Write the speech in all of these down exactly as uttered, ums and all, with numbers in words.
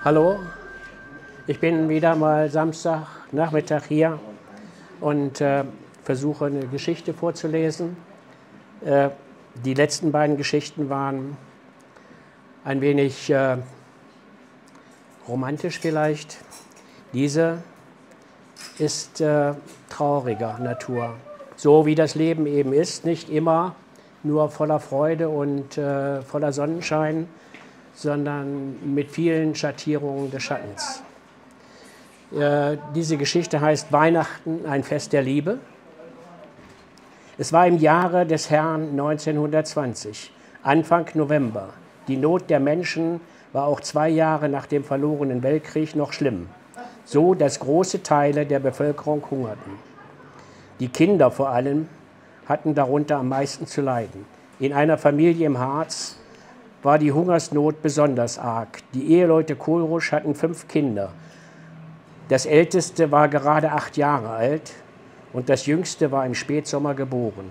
Hallo, ich bin wieder mal Samstagnachmittag hier und äh, versuche eine Geschichte vorzulesen. Äh, die letzten beiden Geschichten waren ein wenig äh, romantisch vielleicht. Diese ist äh, trauriger Natur, so wie das Leben eben ist, nicht immer nur voller Freude und äh, voller Sonnenschein, sondern mit vielen Schattierungen des Schattens. Äh, diese Geschichte heißt Weihnachten, ein Fest der Liebe. Es war im Jahre des Herrn neunzehnhundertzwanzig, Anfang November. Die Not der Menschen war auch zwei Jahre nach dem verlorenen Weltkrieg noch schlimm, so dass große Teile der Bevölkerung hungerten. Die Kinder vor allem hatten darunter am meisten zu leiden. In einer Familie im Harz war die Hungersnot besonders arg. Die Eheleute Kohlrusch hatten fünf Kinder. Das älteste war gerade acht Jahre alt und das jüngste war im Spätsommer geboren.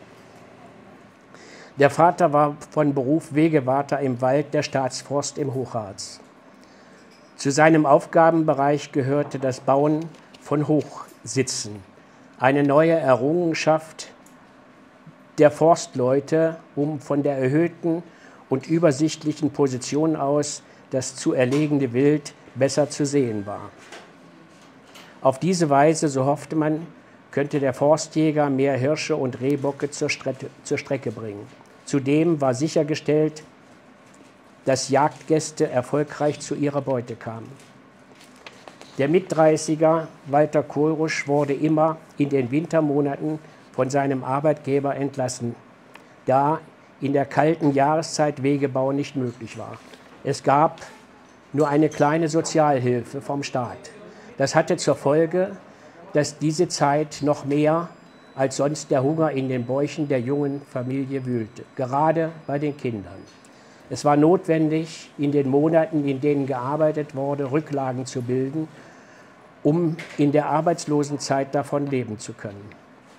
Der Vater war von Beruf Wegewarter im Wald der Staatsforst im Hochharz. Zu seinem Aufgabenbereich gehörte das Bauen von Hochsitzen, eine neue Errungenschaft der Forstleute, um von der erhöhten und übersichtlichen Position aus das zu erlegende Wild besser zu sehen war. Auf diese Weise, so hoffte man, könnte der Forstjäger mehr Hirsche und Rehbocke zur Strecke, zur Strecke bringen. Zudem war sichergestellt, dass Jagdgäste erfolgreich zu ihrer Beute kamen. Der Mitdreißiger Walter Kohlrusch wurde immer in den Wintermonaten von seinem Arbeitgeber entlassen, da in der kalten Jahreszeit Wegebau nicht möglich war. Es gab nur eine kleine Sozialhilfe vom Staat. Das hatte zur Folge, dass diese Zeit noch mehr als sonst der Hunger in den Bäuchen der jungen Familie wühlte, gerade bei den Kindern. Es war notwendig, in den Monaten, in denen gearbeitet wurde, Rücklagen zu bilden, um in der Arbeitslosenzeit davon leben zu können.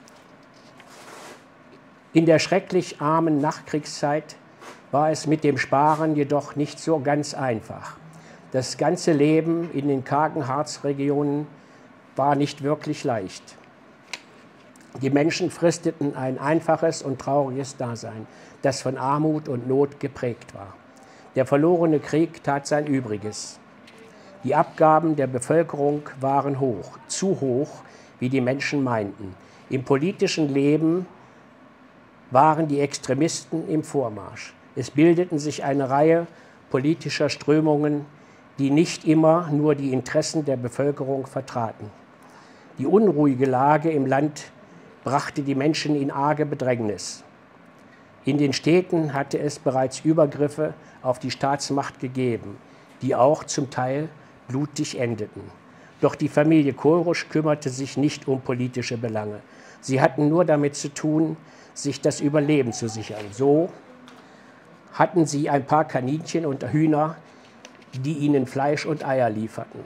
In der schrecklich armen Nachkriegszeit war es mit dem Sparen jedoch nicht so ganz einfach. Das ganze Leben in den kargen Harzregionen war nicht wirklich leicht. Die Menschen fristeten ein einfaches und trauriges Dasein, das von Armut und Not geprägt war. Der verlorene Krieg tat sein Übriges. Die Abgaben der Bevölkerung waren hoch, zu hoch, wie die Menschen meinten. Im politischen Leben waren die Extremisten im Vormarsch. Es bildeten sich eine Reihe politischer Strömungen, die nicht immer nur die Interessen der Bevölkerung vertraten. Die unruhige Lage im Land brachte die Menschen in arge Bedrängnis. In den Städten hatte es bereits Übergriffe auf die Staatsmacht gegeben, die auch zum Teil blutig endeten. Doch die Familie Kohlrusch kümmerte sich nicht um politische Belange. Sie hatten nur damit zu tun, sich das Überleben zu sichern. So hatten sie ein paar Kaninchen und Hühner, die ihnen Fleisch und Eier lieferten.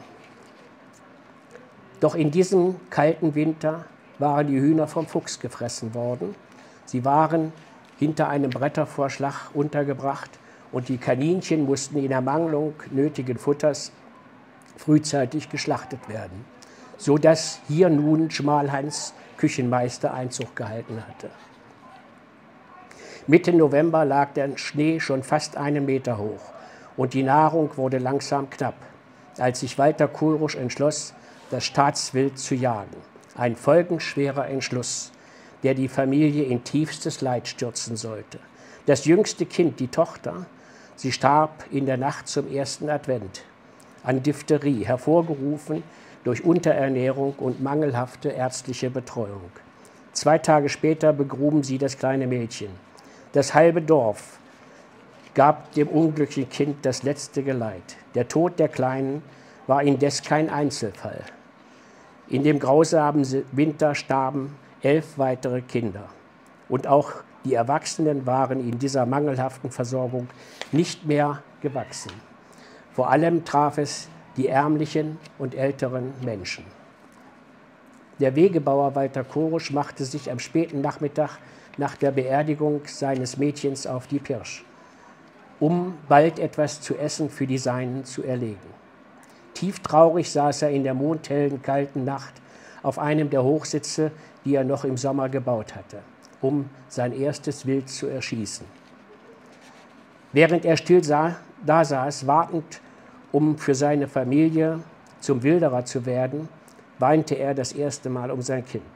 Doch in diesem kalten Winter waren die Hühner vom Fuchs gefressen worden. Sie waren hinter einem Brettervorschlag untergebracht und die Kaninchen mussten in Ermangelung nötigen Futters frühzeitig geschlachtet werden, sodass hier nun Schmalhans Küchenmeister Einzug gehalten hatte. Mitte November lag der Schnee schon fast einen Meter hoch und die Nahrung wurde langsam knapp, als sich Walter Kohlrusch entschloss, das Staatswild zu jagen. Ein folgenschwerer Entschluss, der die Familie in tiefstes Leid stürzen sollte. Das jüngste Kind, die Tochter, sie starb in der Nacht zum ersten Advent an Diphtherie, hervorgerufen durch Unterernährung und mangelhafte ärztliche Betreuung. Zwei Tage später begruben sie das kleine Mädchen. Das halbe Dorf gab dem unglücklichen Kind das letzte Geleit. Der Tod der Kleinen war indes kein Einzelfall. In dem grausamen Winter starben elf weitere Kinder. Und auch die Erwachsenen waren in dieser mangelhaften Versorgung nicht mehr gewachsen. Vor allem traf es die ärmlichen und älteren Menschen. Der Wegebauer Walter Kohlrusch machte sich am späten Nachmittag nach der Beerdigung seines Mädchens auf die Pirsch, um bald etwas zu essen für die Seinen zu erlegen. Tieftraurig saß er in der mondhellen, kalten Nacht auf einem der Hochsitze, die er noch im Sommer gebaut hatte, um sein erstes Wild zu erschießen. Während er still sah, da saß, wartend, um für seine Familie zum Wilderer zu werden, weinte er das erste Mal um sein Kind.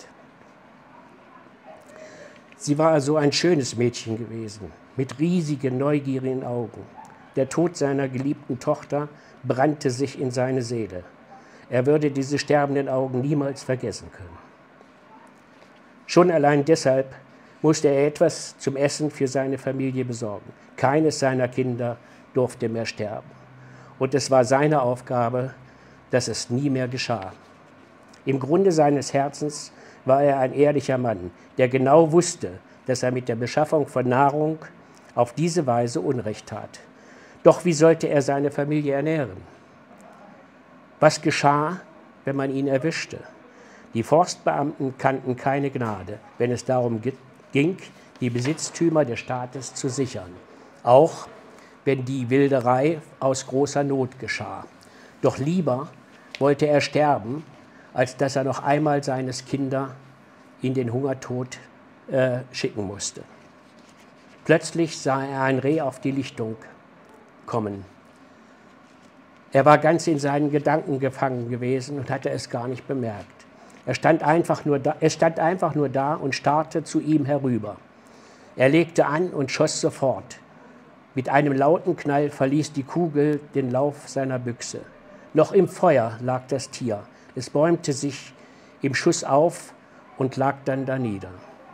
Sie war also ein schönes Mädchen gewesen, mit riesigen, neugierigen Augen. Der Tod seiner geliebten Tochter brannte sich in seine Seele. Er würde diese sterbenden Augen niemals vergessen können. Schon allein deshalb musste er etwas zum Essen für seine Familie besorgen. Keines seiner Kinder durfte mehr sterben. Und es war seine Aufgabe, dass es nie mehr geschah. Im Grunde seines Herzens war er ein ehrlicher Mann, der genau wusste, dass er mit der Beschaffung von Nahrung auf diese Weise Unrecht tat. Doch wie sollte er seine Familie ernähren? Was geschah, wenn man ihn erwischte? Die Forstbeamten kannten keine Gnade, wenn es darum ging, die Besitztümer des Staates zu sichern, auch wenn die Wilderei aus großer Not geschah. Doch lieber wollte er sterben, als dass er noch einmal seine Kinder in den Hungertod äh, schicken musste. Plötzlich sah er ein Reh auf die Lichtung kommen. Er war ganz in seinen Gedanken gefangen gewesen und hatte es gar nicht bemerkt. Er stand einfach nur da, er stand einfach nur da und starrte zu ihm herüber. Er legte an und schoss sofort. Mit einem lauten Knall verließ die Kugel den Lauf seiner Büchse. Noch im Feuer lag das Tier. Es bäumte sich im Schuss auf und lag dann danieder.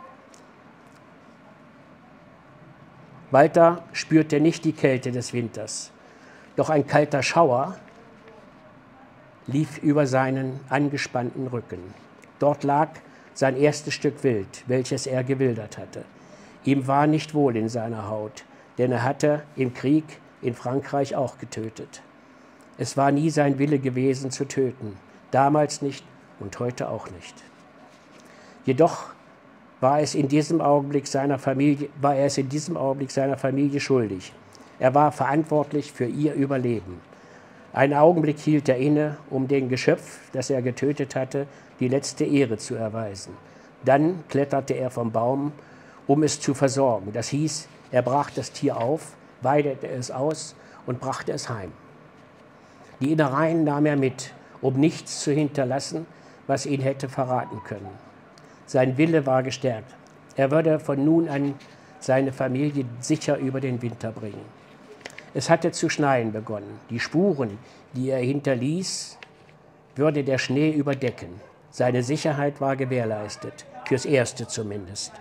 Walter spürte nicht die Kälte des Winters, doch ein kalter Schauer lief über seinen angespannten Rücken. Dort lag sein erstes Stück Wild, welches er gewildert hatte. Ihm war nicht wohl in seiner Haut, denn er hatte im Krieg in Frankreich auch getötet. Es war nie sein Wille gewesen zu töten, damals nicht und heute auch nicht. Jedoch war es in diesem Augenblick seiner Familie, war er es in diesem Augenblick seiner Familie schuldig. Er war verantwortlich für ihr Überleben. Einen Augenblick hielt er inne, um dem Geschöpf, das er getötet hatte, die letzte Ehre zu erweisen. Dann kletterte er vom Baum, um es zu versorgen. Das hieß, er brach das Tier auf, weidete es aus und brachte es heim. Die Innereien nahm er mit, um nichts zu hinterlassen, was ihn hätte verraten können. Sein Wille war gestärkt. Er würde von nun an seine Familie sicher über den Winter bringen. Es hatte zu schneien begonnen. Die Spuren, die er hinterließ, würde der Schnee überdecken. Seine Sicherheit war gewährleistet, fürs Erste zumindest.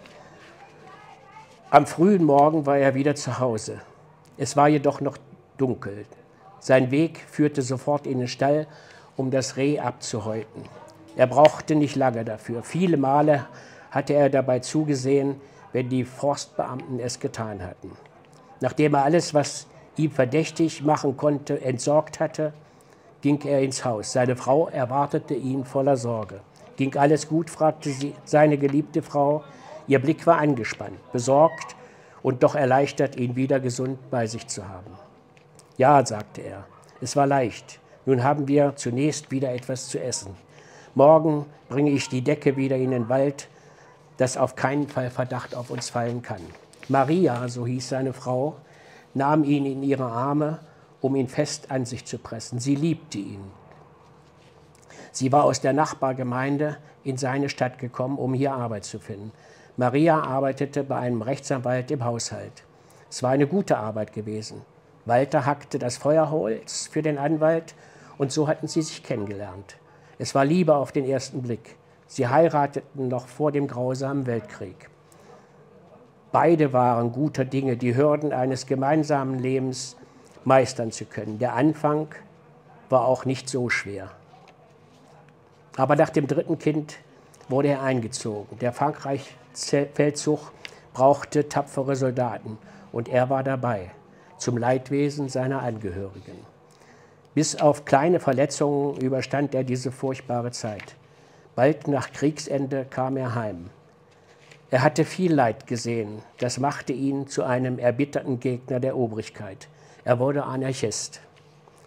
Am frühen Morgen war er wieder zu Hause. Es war jedoch noch dunkel. Sein Weg führte sofort in den Stall, um das Reh abzuhäuten. Er brauchte nicht lange dafür. Viele Male hatte er dabei zugesehen, wenn die Forstbeamten es getan hatten. Nachdem er alles, was ihm verdächtig machen konnte, entsorgt hatte, ging er ins Haus. Seine Frau erwartete ihn voller Sorge. Ging alles gut, fragte sie seine geliebte Frau. Ihr Blick war angespannt, besorgt und doch erleichtert, ihn wieder gesund bei sich zu haben. Ja, sagte er, es war leicht. Nun haben wir zunächst wieder etwas zu essen. Morgen bringe ich die Decke wieder in den Wald, dass auf keinen Fall Verdacht auf uns fallen kann. Maria, so hieß seine Frau, nahm ihn in ihre Arme, um ihn fest an sich zu pressen. Sie liebte ihn. Sie war aus der Nachbargemeinde in seine Stadt gekommen, um hier Arbeit zu finden. Maria arbeitete bei einem Rechtsanwalt im Haushalt. Es war eine gute Arbeit gewesen. Walter hackte das Feuerholz für den Anwalt und so hatten sie sich kennengelernt. Es war Liebe auf den ersten Blick. Sie heirateten noch vor dem grausamen Weltkrieg. Beide waren guter Dinge, die Hürden eines gemeinsamen Lebens meistern zu können. Der Anfang war auch nicht so schwer. Aber nach dem dritten Kind wurde er eingezogen. Der Frankreich-Feldzug brauchte tapfere Soldaten und er war dabei, zum Leidwesen seiner Angehörigen. Bis auf kleine Verletzungen überstand er diese furchtbare Zeit. Bald nach Kriegsende kam er heim. Er hatte viel Leid gesehen. Das machte ihn zu einem erbitterten Gegner der Obrigkeit. Er wurde Anarchist.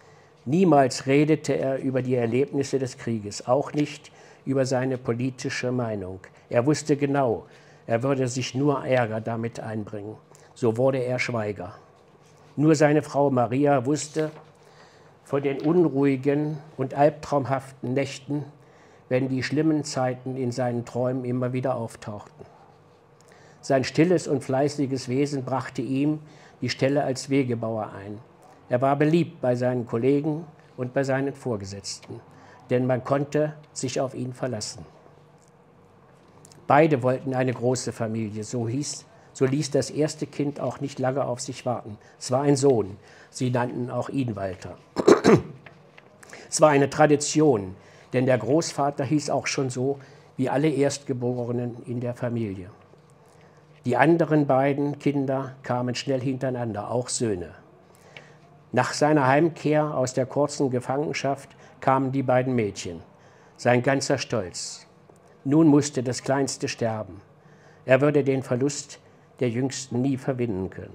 Niemals redete er über die Erlebnisse des Krieges, auch nicht über seine politische Meinung. Er wusste genau, er würde sich nur Ärger damit einbringen. So wurde er Schweiger. Nur seine Frau Maria wusste von den unruhigen und albtraumhaften Nächten, wenn die schlimmen Zeiten in seinen Träumen immer wieder auftauchten. Sein stilles und fleißiges Wesen brachte ihm die Stelle als Wegebauer ein. Er war beliebt bei seinen Kollegen und bei seinen Vorgesetzten, denn man konnte sich auf ihn verlassen. Beide wollten eine große Familie, so hieß, so ließ das erste Kind auch nicht lange auf sich warten. Es war ein Sohn, sie nannten auch ihn Walter. Es war eine Tradition, denn der Großvater hieß auch schon so wie alle Erstgeborenen in der Familie. Die anderen beiden Kinder kamen schnell hintereinander, auch Söhne. Nach seiner Heimkehr aus der kurzen Gefangenschaft kamen die beiden Mädchen, sein ganzer Stolz. Nun musste das Kleinste sterben. Er würde den Verlust der Jüngsten nie verwinden können.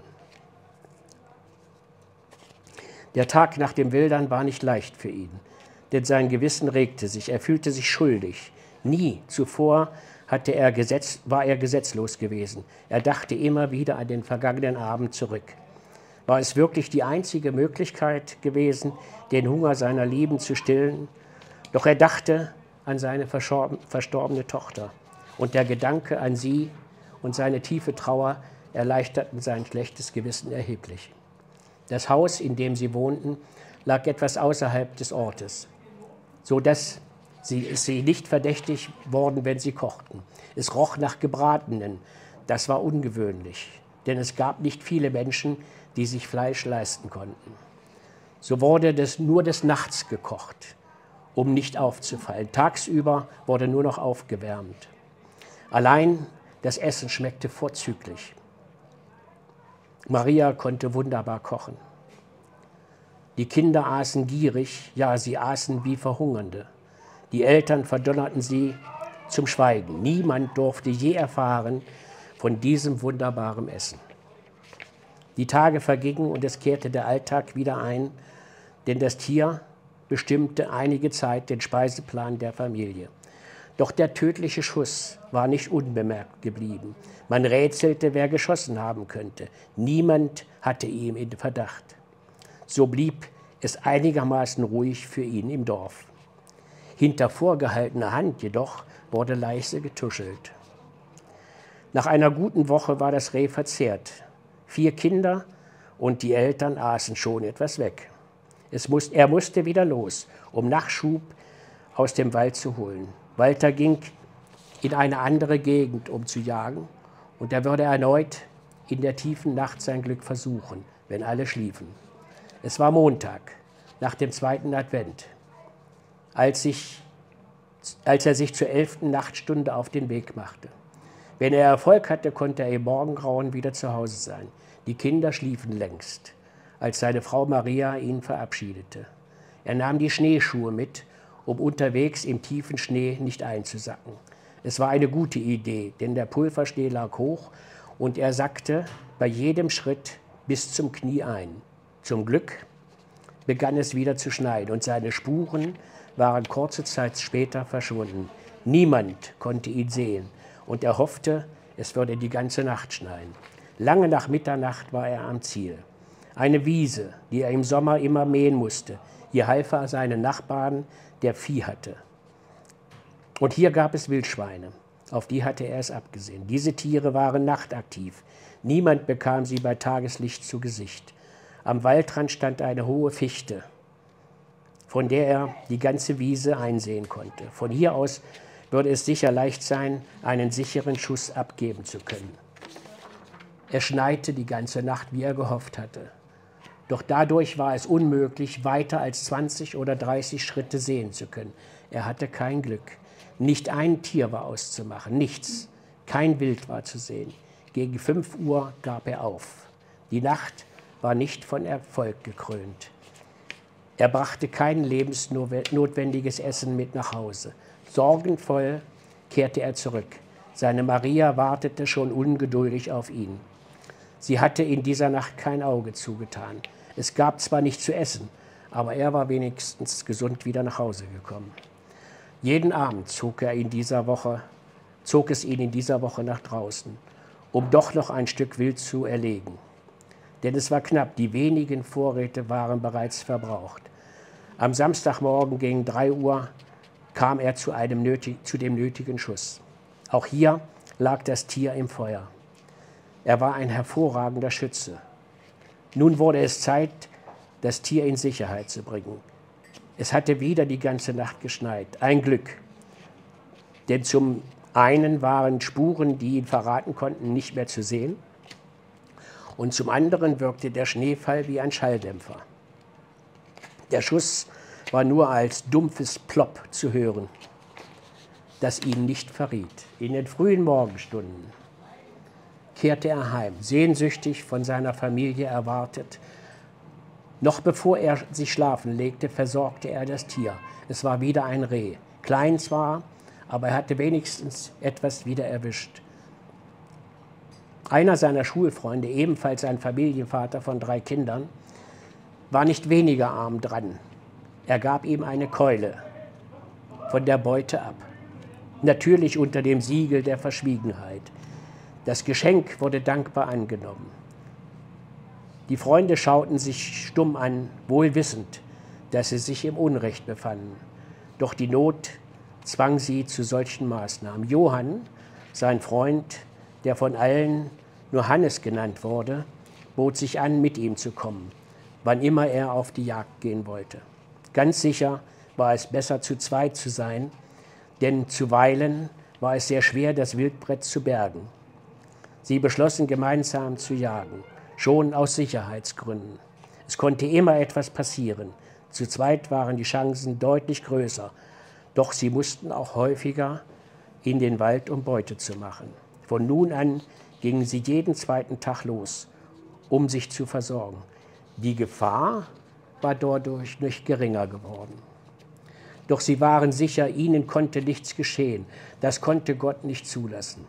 Der Tag nach dem Wildern war nicht leicht für ihn, denn sein Gewissen regte sich, er fühlte sich schuldig. Nie zuvor hatte er Gesetz, war er gesetzlos gewesen. Er dachte immer wieder an den vergangenen Abend zurück. War es wirklich die einzige Möglichkeit gewesen, den Hunger seiner Lieben zu stillen? Doch er dachte an seine verstorbene Tochter. Und der Gedanke an sie und seine tiefe Trauer erleichterten sein schlechtes Gewissen erheblich. Das Haus, in dem sie wohnten, lag etwas außerhalb des Ortes, so dass sie, sie nicht verdächtig wurden, wenn sie kochten. Es roch nach Gebratenen. Das war ungewöhnlich, denn es gab nicht viele Menschen, die sich Fleisch leisten konnten. So wurde das nur des Nachts gekocht, um nicht aufzufallen. Tagsüber wurde nur noch aufgewärmt. Allein das Essen schmeckte vorzüglich. Maria konnte wunderbar kochen. Die Kinder aßen gierig, ja, sie aßen wie Verhungernde. Die Eltern verdonnerten sie zum Schweigen. Niemand durfte je erfahren von diesem wunderbaren Essen. Die Tage vergingen und es kehrte der Alltag wieder ein, denn das Tier bestimmte einige Zeit den Speiseplan der Familie. Doch der tödliche Schuss war nicht unbemerkt geblieben. Man rätselte, wer geschossen haben könnte. Niemand hatte ihn in Verdacht. So blieb es einigermaßen ruhig für ihn im Dorf. Hinter vorgehaltener Hand jedoch wurde leise getuschelt. Nach einer guten Woche war das Reh verzehrt. Vier Kinder und die Eltern aßen schon etwas weg. Es muss, er musste wieder los, um Nachschub aus dem Wald zu holen. Walter ging in eine andere Gegend, um zu jagen, und er würde erneut in der tiefen Nacht sein Glück versuchen, wenn alle schliefen. Es war Montag, nach dem zweiten Advent, als, sich, als er sich zur elften Nachtstunde auf den Weg machte. Wenn er Erfolg hatte, konnte er im Morgengrauen wieder zu Hause sein. Die Kinder schliefen längst, als seine Frau Maria ihn verabschiedete. Er nahm die Schneeschuhe mit, um unterwegs im tiefen Schnee nicht einzusacken. Es war eine gute Idee, denn der Pulverschnee lag hoch und er sackte bei jedem Schritt bis zum Knie ein. Zum Glück begann es wieder zu schneien und seine Spuren waren kurze Zeit später verschwunden. Niemand konnte ihn sehen und er hoffte, es würde die ganze Nacht schneien. Lange nach Mitternacht war er am Ziel. Eine Wiese, die er im Sommer immer mähen musste. Hier half er seinen Nachbarn, der Vieh hatte. Und hier gab es Wildschweine, auf die hatte er es abgesehen. Diese Tiere waren nachtaktiv. Niemand bekam sie bei Tageslicht zu Gesicht. Am Waldrand stand eine hohe Fichte, von der er die ganze Wiese einsehen konnte. Von hier aus würde es sicher leicht sein, einen sicheren Schuss abgeben zu können. Es schneite die ganze Nacht, wie er gehofft hatte. Doch dadurch war es unmöglich, weiter als zwanzig oder dreißig Schritte sehen zu können. Er hatte kein Glück. Nicht ein Tier war auszumachen, nichts. Kein Wild war zu sehen. Gegen fünf Uhr gab er auf. Die Nacht war nicht von Erfolg gekrönt. Er brachte kein lebensnotwendiges Essen mit nach Hause. Sorgenvoll kehrte er zurück. Seine Maria wartete schon ungeduldig auf ihn. Sie hatte in dieser Nacht kein Auge zugetan. Es gab zwar nicht zu essen, aber er war wenigstens gesund wieder nach Hause gekommen. Jeden Abend zog, er in dieser Woche, zog es ihn in dieser Woche nach draußen, um doch noch ein Stück Wild zu erlegen. Denn es war knapp, die wenigen Vorräte waren bereits verbraucht. Am Samstagmorgen gegen drei Uhr kam er zu, einem nötig, zu dem nötigen Schuss. Auch hier lag das Tier im Feuer. Er war ein hervorragender Schütze. Nun wurde es Zeit, das Tier in Sicherheit zu bringen. Es hatte wieder die ganze Nacht geschneit. Ein Glück. Denn zum einen waren Spuren, die ihn verraten konnten, nicht mehr zu sehen. Und zum anderen wirkte der Schneefall wie ein Schalldämpfer. Der Schuss war nur als dumpfes Plopp zu hören, das ihn nicht verriet. In den frühen Morgenstunden kehrte er heim, sehnsüchtig von seiner Familie erwartet. Noch bevor er sich schlafen legte, versorgte er das Tier. Es war wieder ein Reh. Klein zwar, aber er hatte wenigstens etwas wieder erwischt. Einer seiner Schulfreunde, ebenfalls ein Familienvater von drei Kindern, war nicht weniger arm dran. Er gab ihm eine Keule von der Beute ab. Natürlich unter dem Siegel der Verschwiegenheit. Das Geschenk wurde dankbar angenommen. Die Freunde schauten sich stumm an, wohl wissend, dass sie sich im Unrecht befanden. Doch die Not zwang sie zu solchen Maßnahmen. Johann, sein Freund, der von allen nur Hannes genannt wurde, bot sich an, mit ihm zu kommen, wann immer er auf die Jagd gehen wollte. Ganz sicher war es besser, zu zweit zu sein, denn zuweilen war es sehr schwer, das Wildbret zu bergen. Sie beschlossen, gemeinsam zu jagen, schon aus Sicherheitsgründen. Es konnte immer etwas passieren. Zu zweit waren die Chancen deutlich größer, doch sie mussten auch häufiger in den Wald, um Beute zu machen. Von nun an gingen sie jeden zweiten Tag los, um sich zu versorgen. Die Gefahr war dadurch nicht geringer geworden. Doch sie waren sicher, ihnen konnte nichts geschehen. Das konnte Gott nicht zulassen.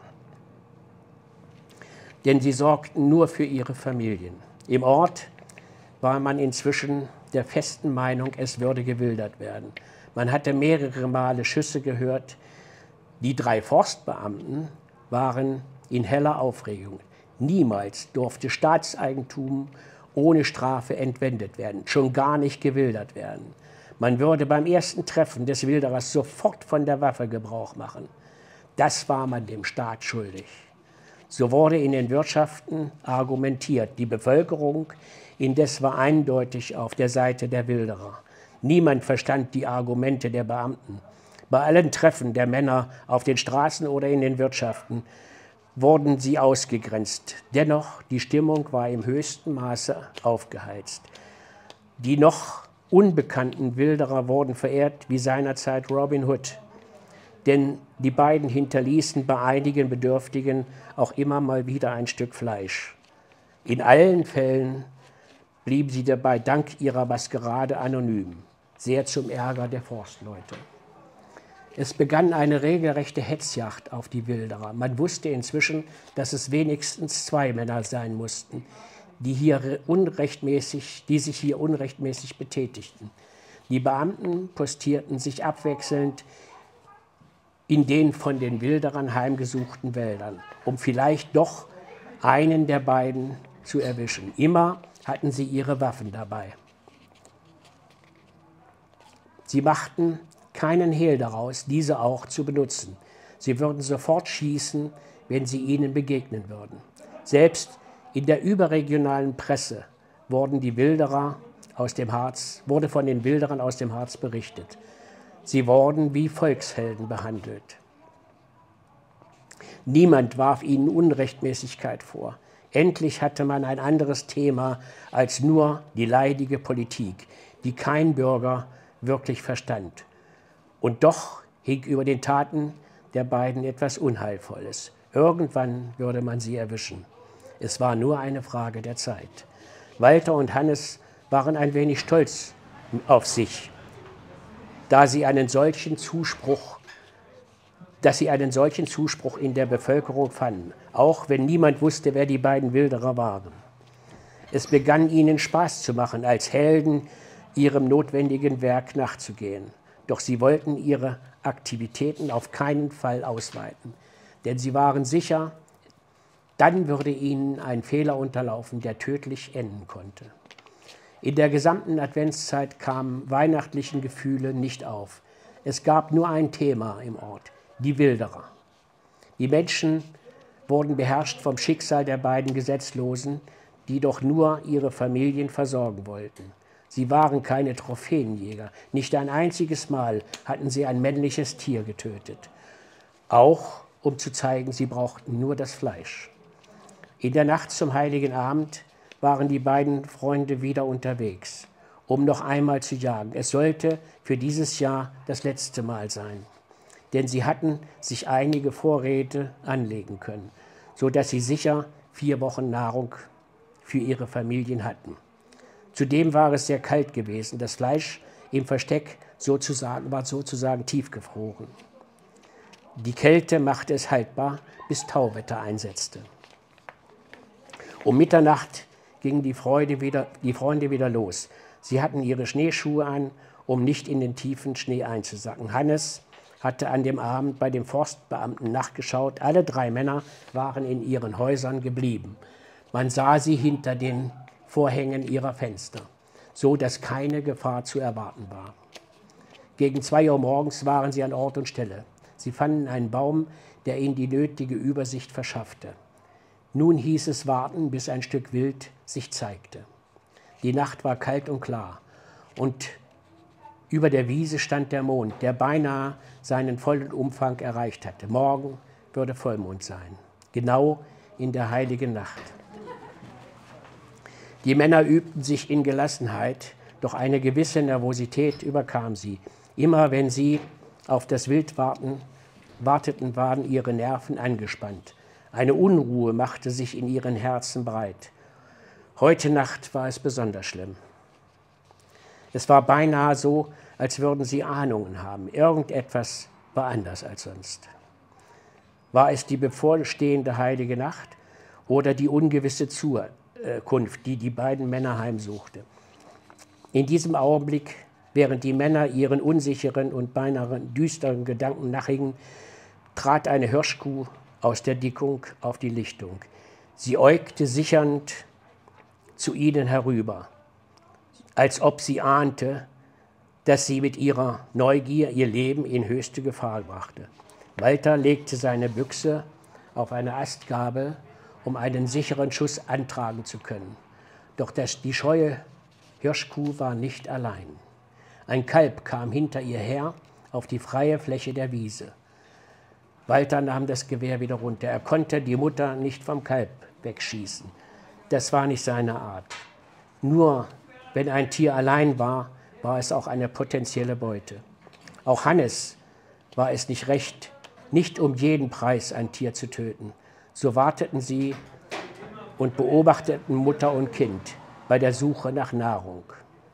Denn sie sorgten nur für ihre Familien. Im Ort war man inzwischen der festen Meinung, es würde gewildert werden. Man hatte mehrere Male Schüsse gehört. Die drei Forstbeamten waren in heller Aufregung. Niemals durfte Staatseigentum ohne Strafe entwendet werden, schon gar nicht gewildert werden. Man würde beim ersten Treffen des Wilderers sofort von der Waffe Gebrauch machen. Das war man dem Staat schuldig. So wurde in den Wirtschaften argumentiert. Die Bevölkerung indes war eindeutig auf der Seite der Wilderer. Niemand verstand die Argumente der Beamten. Bei allen Treffen der Männer auf den Straßen oder in den Wirtschaften wurden sie ausgegrenzt. Dennoch, die Stimmung war im höchsten Maße aufgeheizt. Die noch unbekannten Wilderer wurden verehrt wie seinerzeit Robin Hood. Denn die beiden hinterließen bei einigen Bedürftigen auch immer mal wieder ein Stück Fleisch. In allen Fällen blieben sie dabei dank ihrer Maskerade anonym, sehr zum Ärger der Forstleute. Es begann eine regelrechte Hetzjagd auf die Wilderer. Man wusste inzwischen, dass es wenigstens zwei Männer sein mussten, die, hier unrechtmäßig, die sich hier unrechtmäßig betätigten. Die Beamten postierten sich abwechselnd in den von den Wilderern heimgesuchten Wäldern, um vielleicht doch einen der beiden zu erwischen. Immer hatten sie ihre Waffen dabei. Sie machten keinen Hehl daraus, diese auch zu benutzen. Sie würden sofort schießen, wenn sie ihnen begegnen würden. Selbst in der überregionalen Presse wurden die Wilderer aus dem Harz, wurde von den Wilderern aus dem Harz berichtet. Sie wurden wie Volkshelden behandelt. Niemand warf ihnen Unrechtmäßigkeit vor. Endlich hatte man ein anderes Thema als nur die leidige Politik, die kein Bürger wirklich verstand. Und doch hing über den Taten der beiden etwas Unheilvolles. Irgendwann würde man sie erwischen. Es war nur eine Frage der Zeit. Walter und Hannes waren ein wenig stolz auf sich, da sie einen solchen Zuspruch, dass sie einen solchen Zuspruch in der Bevölkerung fanden, auch wenn niemand wusste, wer die beiden Wilderer waren. Es begann ihnen Spaß zu machen, als Helden ihrem notwendigen Werk nachzugehen. Doch sie wollten ihre Aktivitäten auf keinen Fall ausweiten, denn sie waren sicher, dann würde ihnen ein Fehler unterlaufen, der tödlich enden konnte. In der gesamten Adventszeit kamen weihnachtlichen Gefühle nicht auf. Es gab nur ein Thema im Ort, die Wilderer. Die Menschen wurden beherrscht vom Schicksal der beiden Gesetzlosen, die doch nur ihre Familien versorgen wollten. Sie waren keine Trophäenjäger. Nicht ein einziges Mal hatten sie ein männliches Tier getötet. Auch um zu zeigen, sie brauchten nur das Fleisch. In der Nacht zum Heiligen Abend waren die beiden Freunde wieder unterwegs, um noch einmal zu jagen. Es sollte für dieses Jahr das letzte Mal sein, denn sie hatten sich einige Vorräte anlegen können, sodass sie sicher vier Wochen Nahrung für ihre Familien hatten. Zudem war es sehr kalt gewesen. Das Fleisch im Versteck sozusagen, war sozusagen tiefgefroren. Die Kälte machte es haltbar, bis Tauwetter einsetzte. Um Mitternacht gingen die, Freude wieder, die Freunde wieder los. Sie hatten ihre Schneeschuhe an, um nicht in den tiefen Schnee einzusacken. Hannes hatte an dem Abend bei dem Forstbeamten nachgeschaut. Alle drei Männer waren in ihren Häusern geblieben. Man sah sie hinter den Vorhängen ihrer Fenster, so dass keine Gefahr zu erwarten war. Gegen zwei Uhr morgens waren sie an Ort und Stelle. Sie fanden einen Baum, der ihnen die nötige Übersicht verschaffte. Nun hieß es warten, bis ein Stück Wild sich zeigte. Die Nacht war kalt und klar und über der Wiese stand der Mond, der beinahe seinen vollen Umfang erreicht hatte. Morgen würde Vollmond sein, genau in der heiligen Nacht. Die Männer übten sich in Gelassenheit, doch eine gewisse Nervosität überkam sie. Immer wenn sie auf das Wild warten, warteten, waren ihre Nerven angespannt. Eine Unruhe machte sich in ihren Herzen breit. Heute Nacht war es besonders schlimm. Es war beinahe so, als würden sie Ahnungen haben. Irgendetwas war anders als sonst. War es die bevorstehende heilige Nacht oder die ungewisse Zukunft, die die beiden Männer heimsuchte? In diesem Augenblick, während die Männer ihren unsicheren und beinahe düsteren Gedanken nachhingen, trat eine Hirschkuh aus der Dickung auf die Lichtung. Sie äugte sichernd zu ihnen herüber, als ob sie ahnte, dass sie mit ihrer Neugier ihr Leben in höchste Gefahr brachte. Walter legte seine Büchse auf eine Astgabel, um einen sicheren Schuss antragen zu können. Doch das, die scheue Hirschkuh war nicht allein. Ein Kalb kam hinter ihr her auf die freie Fläche der Wiese. Walter nahm das Gewehr wieder runter. Er konnte die Mutter nicht vom Kalb wegschießen. Das war nicht seine Art. Nur wenn ein Tier allein war, war es auch eine potenzielle Beute. Auch Hannes war es nicht recht, nicht um jeden Preis ein Tier zu töten. So warteten sie und beobachteten Mutter und Kind bei der Suche nach Nahrung.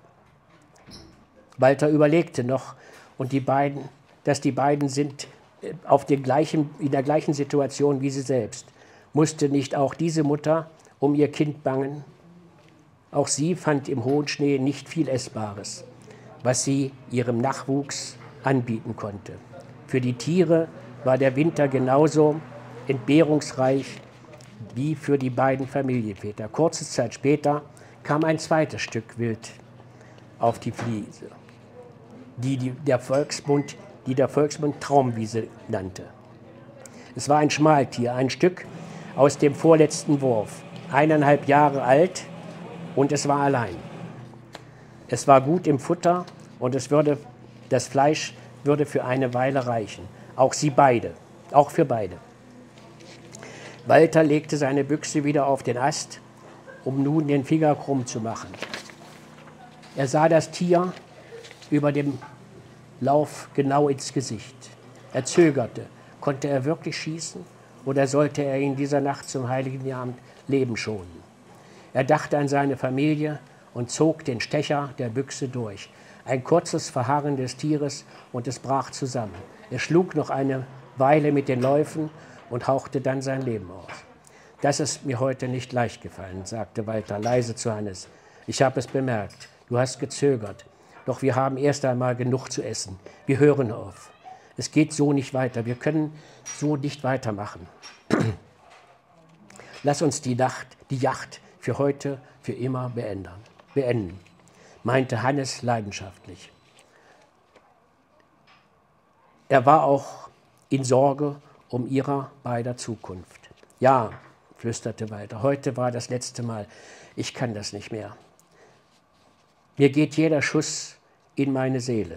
Walter überlegte noch, und die beiden, dass die beiden sind auf den gleichen, in der gleichen Situation wie sie selbst. Musste nicht auch diese Mutter um ihr Kind bangen? Auch sie fand im hohen Schnee nicht viel Essbares, was sie ihrem Nachwuchs anbieten konnte. Für die Tiere war der Winter genauso entbehrungsreich wie für die beiden Familienväter. Kurze Zeit später kam ein zweites Stück Wild auf die Fliese, die, die, der Volksmund, die der Volksmund Traumwiese nannte. Es war ein Schmaltier, ein Stück aus dem vorletzten Wurf, eineinhalb Jahre alt, und es war allein. Es war gut im Futter und es würde, das Fleisch würde für eine Weile reichen. Auch sie beide, auch für beide. Walter legte seine Büchse wieder auf den Ast, um nun den Finger krumm zu machen. Er sah das Tier über dem Lauf genau ins Gesicht. Er zögerte. Konnte er wirklich schießen oder sollte er in dieser Nacht zum Heiligen Abend Leben schonen? Er dachte an seine Familie und zog den Stecher der Büchse durch. Ein kurzes Verharren des Tieres und es brach zusammen. Er schlug noch eine Weile mit den Läufen und hauchte dann sein Leben aus. Das ist mir heute nicht leicht gefallen, sagte Walter leise zu Hannes. Ich habe es bemerkt. Du hast gezögert. Doch wir haben erst einmal genug zu essen. Wir hören auf. Es geht so nicht weiter. Wir können so nicht weitermachen. Lass uns die Nacht, die Jagd für heute, für immer beenden, beenden, meinte Hannes leidenschaftlich. Er war auch in Sorge um ihrer beider Zukunft. Ja, flüsterte Walter, heute war das letzte Mal. Ich kann das nicht mehr. Mir geht jeder Schuss in meine Seele.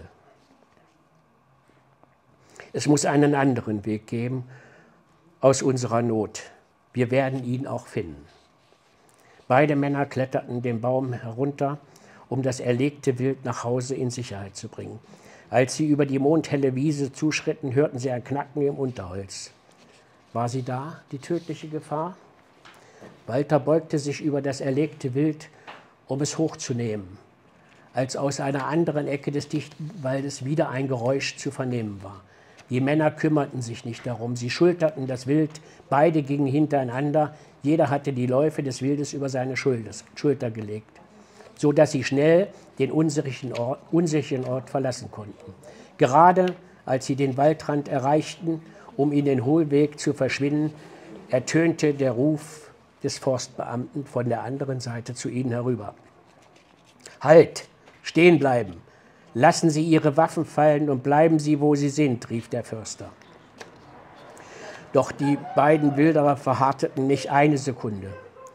Es muss einen anderen Weg geben aus unserer Not. Wir werden ihn auch finden. Beide Männer kletterten den Baum herunter, um das erlegte Wild nach Hause in Sicherheit zu bringen. Als sie über die mondhelle Wiese zuschritten, hörten sie ein Knacken im Unterholz. War sie da, die tödliche Gefahr? Walter beugte sich über das erlegte Wild, um es hochzunehmen, als aus einer anderen Ecke des dichten Waldes wieder ein Geräusch zu vernehmen war. Die Männer kümmerten sich nicht darum, sie schulterten das Wild, beide gingen hintereinander, jeder hatte die Läufe des Wildes über seine Schulter gelegt, so dass sie schnell den unsicheren Ort, unsicheren Ort verlassen konnten. Gerade als sie den Waldrand erreichten, um in den Hohlweg zu verschwinden, ertönte der Ruf des Forstbeamten von der anderen Seite zu ihnen herüber. Halt! Stehen bleiben! Lassen Sie Ihre Waffen fallen und bleiben Sie, wo Sie sind, rief der Förster. Doch die beiden Wilderer verharrten nicht eine Sekunde.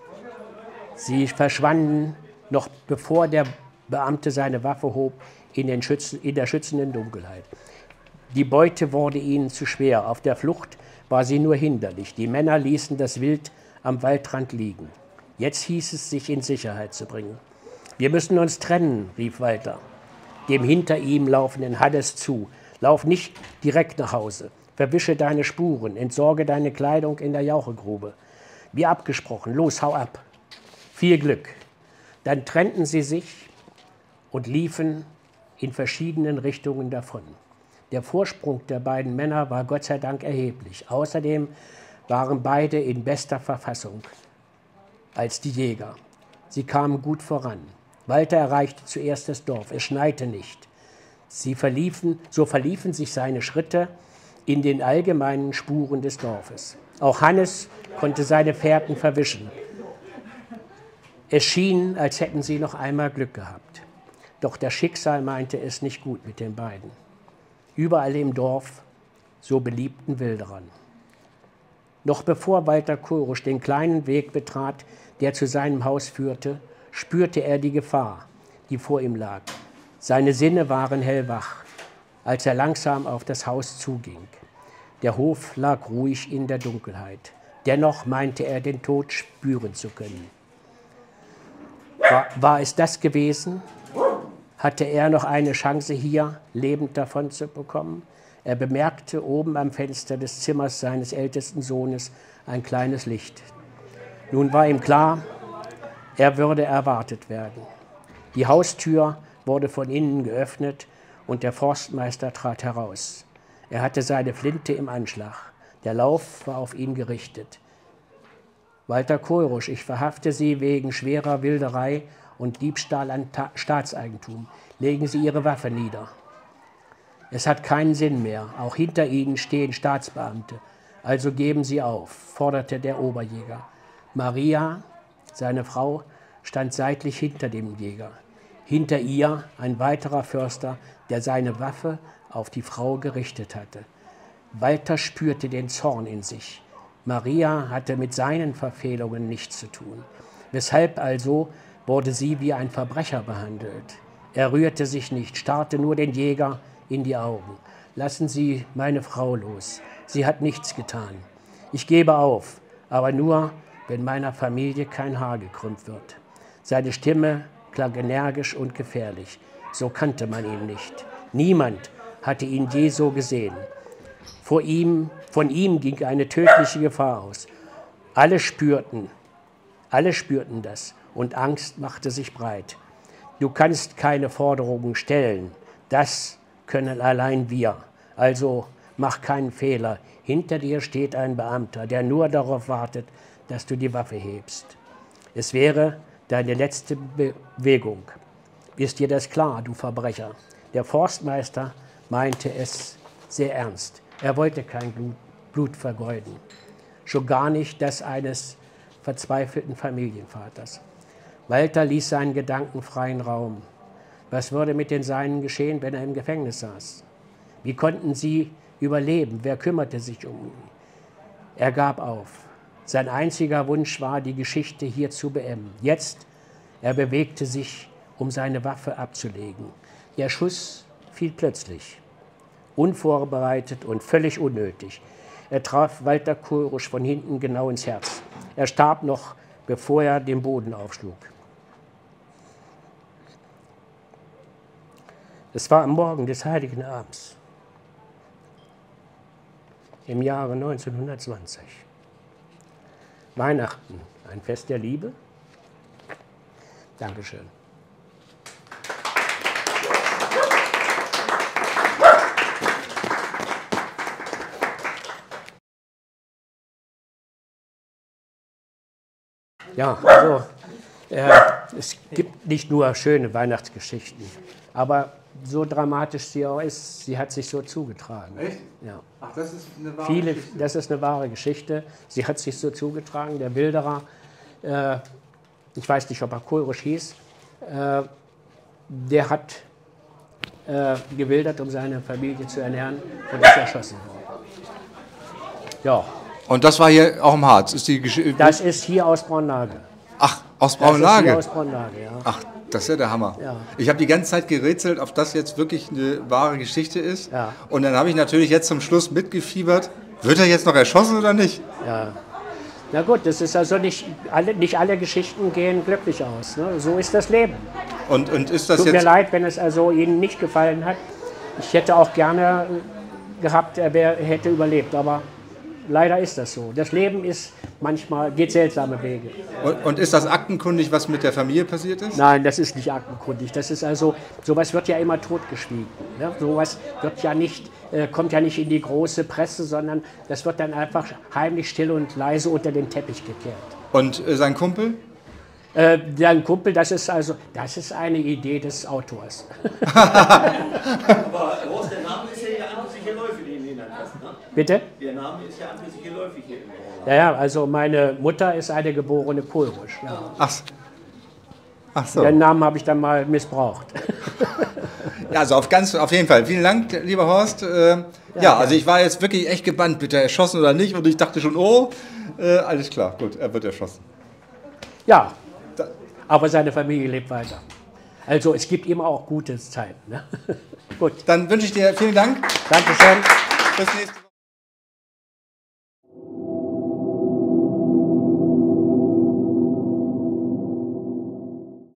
Sie verschwanden, noch bevor der Beamte seine Waffe hob, in, den Schützen, in der schützenden Dunkelheit. Die Beute wurde ihnen zu schwer. Auf der Flucht war sie nur hinderlich. Die Männer ließen das Wild am Waldrand liegen. Jetzt hieß es, sich in Sicherheit zu bringen. Wir müssen uns trennen, rief Walter dem hinter ihm laufenden Hannes zu. Lauf nicht direkt nach Hause. Verwische deine Spuren, entsorge deine Kleidung in der Jauchegrube. Wie abgesprochen, los, hau ab. Viel Glück. Dann trennten sie sich und liefen in verschiedenen Richtungen davon. Der Vorsprung der beiden Männer war Gott sei Dank erheblich. Außerdem waren beide in bester Verfassung als die Jäger. Sie kamen gut voran. Walter erreichte zuerst das Dorf. Es schneite nicht. Sie verliefen, so verliefen sich seine Schritte in den allgemeinen Spuren des Dorfes. Auch Hannes konnte seine Fährten verwischen. Es schien, als hätten sie noch einmal Glück gehabt. Doch das Schicksal meinte es nicht gut mit den beiden. Überall im Dorf, so beliebten Wilderern. Noch bevor Walter Korusch den kleinen Weg betrat, der zu seinem Haus führte, spürte er die Gefahr, die vor ihm lag. Seine Sinne waren hellwach, als er langsam auf das Haus zuging. Der Hof lag ruhig in der Dunkelheit. Dennoch meinte er, den Tod spüren zu können. War, war es das gewesen? Hatte er noch eine Chance, hier lebend davon zu bekommen? Er bemerkte oben am Fenster des Zimmers seines ältesten Sohnes ein kleines Licht. Nun war ihm klar, er würde erwartet werden. Die Haustür wurde von innen geöffnet und der Forstmeister trat heraus. Er hatte seine Flinte im Anschlag. Der Lauf war auf ihn gerichtet. Walter Korusch, ich verhafte Sie wegen schwerer Wilderei und Diebstahl an Ta- Staatseigentum. Legen Sie Ihre Waffe nieder. Es hat keinen Sinn mehr. Auch hinter Ihnen stehen Staatsbeamte. Also geben Sie auf, forderte der Oberjäger. Maria, seine Frau, stand seitlich hinter dem Jäger. Hinter ihr ein weiterer Förster, der seine Waffe auf die Frau gerichtet hatte. Walter spürte den Zorn in sich. Maria hatte mit seinen Verfehlungen nichts zu tun. Weshalb also wurde sie wie ein Verbrecher behandelt? Er rührte sich nicht, starrte nur den Jäger in die Augen. Lassen Sie meine Frau los. Sie hat nichts getan. Ich gebe auf, aber nur, wenn meiner Familie kein Haar gekrümmt wird. Seine Stimme klang energisch und gefährlich. So kannte man ihn nicht. Niemand hatte ihn je so gesehen. Vor ihm, von ihm ging eine tödliche Gefahr aus. Alle spürten, alle spürten das und Angst machte sich breit. Du kannst keine Forderungen stellen. Das können allein wir. Also mach keinen Fehler. Hinter dir steht ein Beamter, der nur darauf wartet, dass du die Waffe hebst. Es wäre deine letzte Bewegung. Ist dir das klar, du Verbrecher? Der Forstmeister meinte es sehr ernst. Er wollte kein Blut, Blut vergeuden. Schon gar nicht das eines verzweifelten Familienvaters. Walter ließ seinen Gedanken freien Raum. Was würde mit den Seinen geschehen, wenn er im Gefängnis saß? Wie konnten sie überleben? Wer kümmerte sich um ihn? Er gab auf. Sein einziger Wunsch war, die Geschichte hier zu beenden. Jetzt, er bewegte sich, um seine Waffe abzulegen. Der Schuss fiel plötzlich, unvorbereitet und völlig unnötig. Er traf Walter Kohlrusch von hinten genau ins Herz. Er starb noch, bevor er den Boden aufschlug. Es war am Morgen des Heiligen Abends im Jahre neunzehnhundertzwanzig. Weihnachten, ein Fest der Liebe? Dankeschön. Ja, also äh, es gibt nicht nur schöne Weihnachtsgeschichten, aber so dramatisch sie auch ist, sie hat sich so zugetragen. Echt? Ja. Ach, das ist eine wahre Viele, Geschichte? Das ist eine wahre Geschichte. Sie hat sich so zugetragen. Der Wilderer, äh, ich weiß nicht, ob er Kohlrusch hieß, äh, der hat äh, gewildert, um seine Familie zu ernähren und ist erschossen worden. Ja. Und das war hier auch im Harz? Ist die Gesch Das ist hier aus Braunlage. Ach, aus Das ist hier Braunlage? aus Braunlage, ja. Ach, das ist ja der Hammer. Ja. Ich habe die ganze Zeit gerätselt, ob das jetzt wirklich eine wahre Geschichte ist. Ja. Und dann habe ich natürlich jetzt zum Schluss mitgefiebert. Wird er jetzt noch erschossen oder nicht? Ja. Na gut, das ist also nicht alle, nicht alle Geschichten gehen glücklich aus. Ne? So ist das Leben. Und, und ist das Tut mir jetzt... leid, wenn es also Ihnen nicht gefallen hat. Ich hätte auch gerne gehabt, er wär, hätte überlebt, aber leider ist das so. Das Leben ist manchmal, geht seltsame Wege. Und, und ist das aktenkundig, was mit der Familie passiert ist? Nein, das ist nicht aktenkundig. Das ist also, sowas wird ja immer totgeschwiegen. Ne? Sowas wird ja nicht, äh, kommt ja nicht in die große Presse, sondern das wird dann einfach heimlich still und leise unter den Teppich gekehrt. Und äh, sein Kumpel? Äh, dein Kumpel, das ist also, das ist eine Idee des Autors. Aber Horst, der Name ist ja an sich geläufig, den du genannt hast, ne? Bitte? Der Name ist ja an sich geläufig hier im Raum. Ja, ja, also meine Mutter ist eine geborene Kohlrusch. Ja. Ach, ach so. Den Namen habe ich dann mal missbraucht. Ja, also auf, ganz, auf jeden Fall. Vielen Dank, lieber Horst. Äh, ja, ja, also ich war jetzt wirklich echt gebannt, wird er erschossen oder nicht? Und ich dachte schon, oh, äh, alles klar, gut, er wird erschossen. Ja, aber seine Familie lebt weiter. Also es gibt immer auch gute Zeiten. Ne? Gut. Dann wünsche ich dir vielen Dank. Dankeschön. Bis nächste Woche.